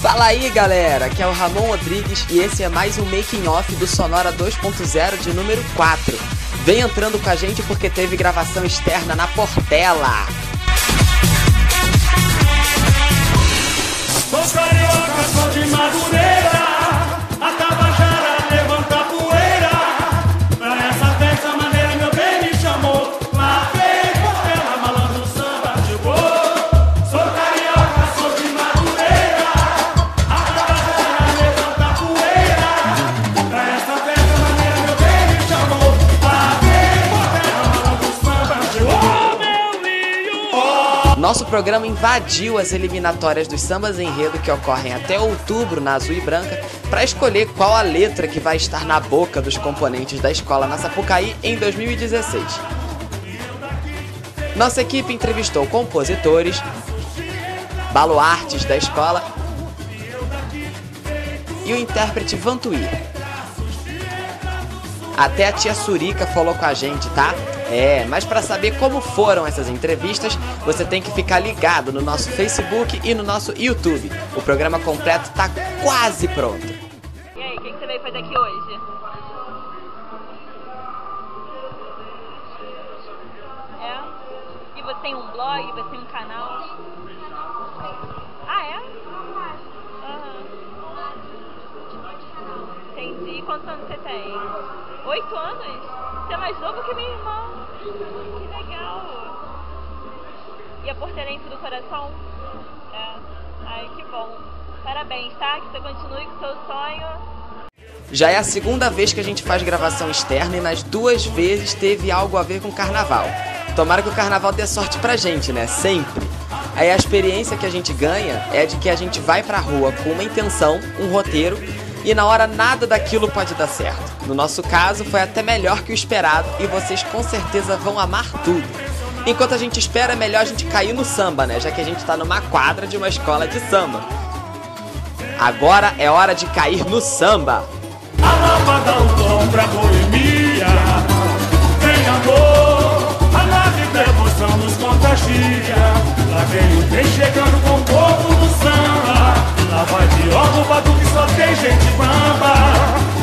Fala aí, galera, aqui é o Ramon Rodrigues e esse é mais um Making Off do Sonora 2.0 de número 4. Vem entrando com a gente porque teve gravação externa na Portela. Sou carioca, sou de Madureira, a Tabajara levanta a poeira. Pra essa festa maneira meu bem me chamou. Lá vem Portela, malandro samba chegou. Sou carioca, sou de Madureira, a Tabajara levanta a poeira. Pra essa festa maneira meu bem me chamou. Lá vem Portela, malandro samba chegou. Meu Rio! Nosso programa invadiu as eliminatórias dos sambas enredo que ocorrem até outubro na Azul e Branca para escolher qual a letra que vai estar na boca dos componentes da escola na Sapucaí em 2016. Nossa equipe entrevistou compositores, baluartes da escola e o intérprete Vantuí. Até a tia Surica falou com a gente, tá? Mas para saber como foram essas entrevistas, você tem que ficar ligado no nosso Facebook e no nosso YouTube. O programa completo tá quase pronto. E aí, o que você veio fazer aqui hoje? E você tem um blog, você tem um canal? Ah, é? Entendi. Quantos anos você tem? 8 anos? Você é mais novo que minha irmã. Que legal. E a portelense do coração? Ai, que bom. Parabéns, tá? Que você continue com o seu sonho. Já é a segunda vez que a gente faz gravação externa e nas duas vezes teve algo a ver com carnaval. Tomara que o carnaval dê sorte pra gente, né? Sempre. Aí a experiência que a gente ganha é de que a gente vai pra rua com uma intenção, um roteiro, e na hora nada daquilo pode dar certo. No nosso caso foi até melhor que o esperado e vocês com certeza vão amar tudo. Enquanto a gente espera, é melhor a gente cair no samba, né? Já que a gente tá numa quadra de uma escola de samba. Agora é hora de cair no samba. A lâmpada dá um tom pra boemia. Tem amor, a nave da emoção nos contagia. Lá vem o trem chegando com o povo do samba. Lá vai de órgão, batuque, só tem gente bamba.